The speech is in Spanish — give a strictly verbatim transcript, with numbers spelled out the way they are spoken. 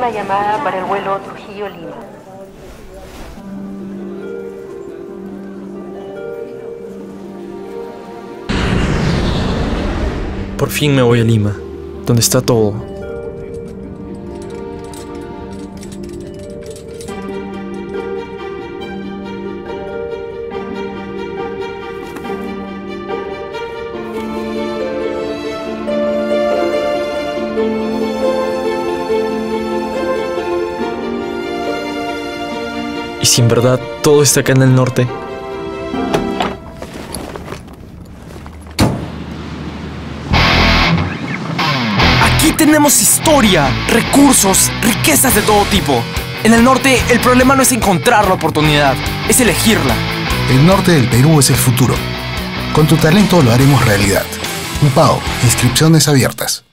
una llamada para el vuelo Trujillo-Lima. Por fin me voy a Lima, donde está todo. ¿Y si en verdad todo está acá en el norte? Aquí tenemos historia, recursos, riquezas de todo tipo. En el norte, el problema no es encontrar la oportunidad, es elegirla. El norte del Perú es el futuro. Con tu talento lo haremos realidad. UPAO, inscripciones abiertas.